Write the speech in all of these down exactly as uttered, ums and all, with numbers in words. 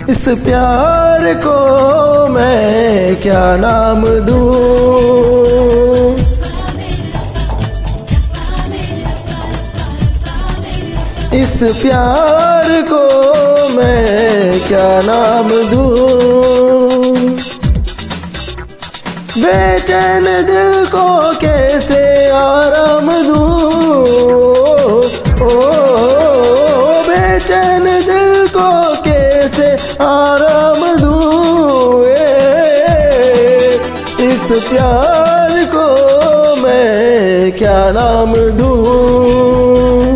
इस प्यार को मैं क्या नाम दूं, इस प्यार को मैं क्या नाम दूं। बेचैन दिल को कैसे आराम दूं, ओ बेचैन दिल को कैसे आराम दूं। इस प्यार को मैं क्या नाम दूं।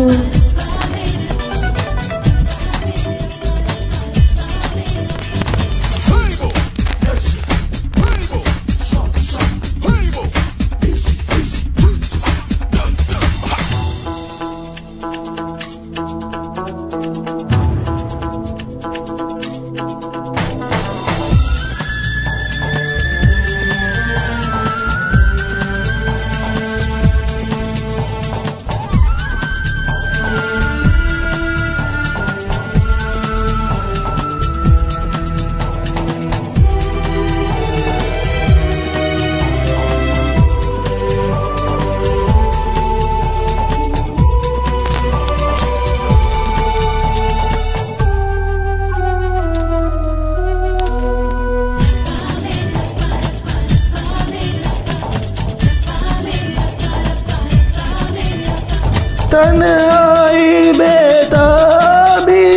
तन्हाई बेताबी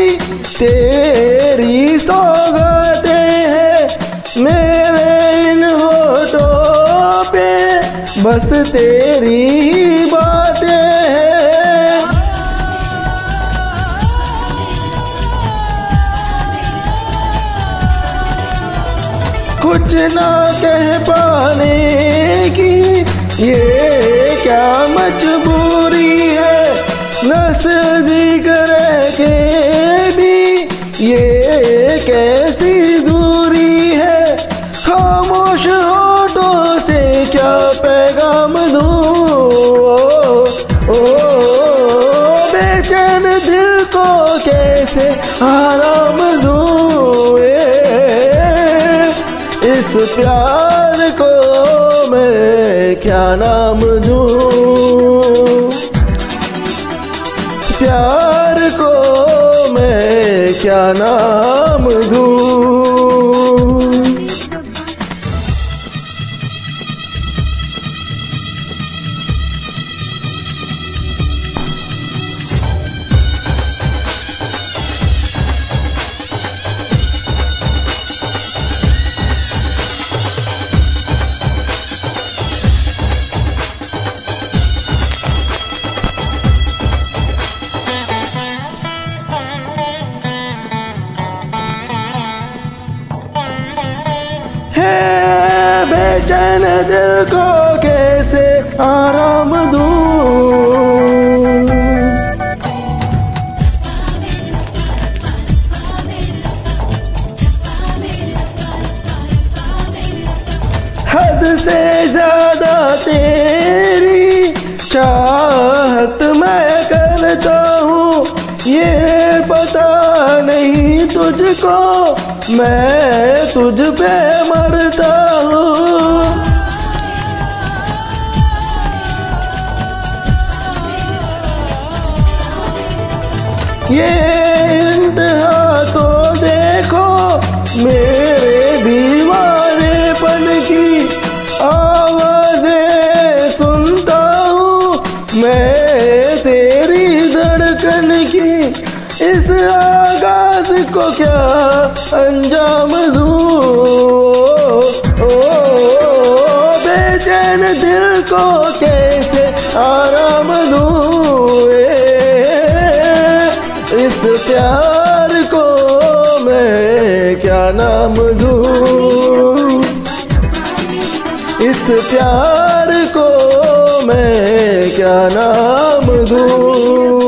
तेरी सौगातें हैं, मेरे इन होठों पे बस तेरी ही बातें हैं। कुछ ना कह पाने की ये क्या मजबूरी है, नज़दीक रह के भी ये कैसी दूरी है। खामोश होठों से क्या पैगाम दूं, ओ, ओ बेचैन दिल को कैसे आराम दूं। इस प्यार को मैं क्या नाम दूं, इस प्यार को मैं क्या नाम दूं। बेचैन दिल को कैसे आराम दूं, हद से ज्यादा तेरी चाहत मैं करता हूँ, ये पता नहीं तुझको मैं तुझ पे मरता हूँ। ये इंतहा तो देखो मेरे दीवानेपन की, आवाज़ें सुनता हूँ मैं तेरी धड़कन की। इस आगाज को क्या अंजाम दूं, ओ, ओ बेचैन दिल को कैसे आराम दूं। इस प्यार को मैं क्या नाम दूं, इस प्यार को मैं क्या नाम दूं।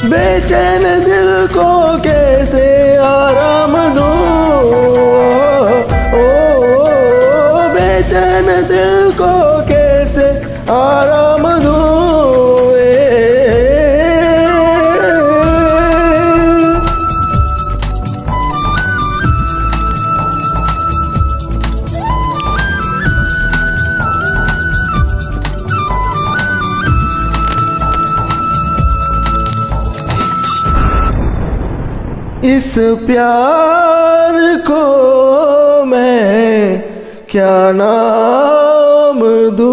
बेचैन दिल को कैसे आराम दूं, ओ, ओ बेचैन दिल को कैसे आराम दूं। ए, इस प्यार को मैं क्या नाम दूं।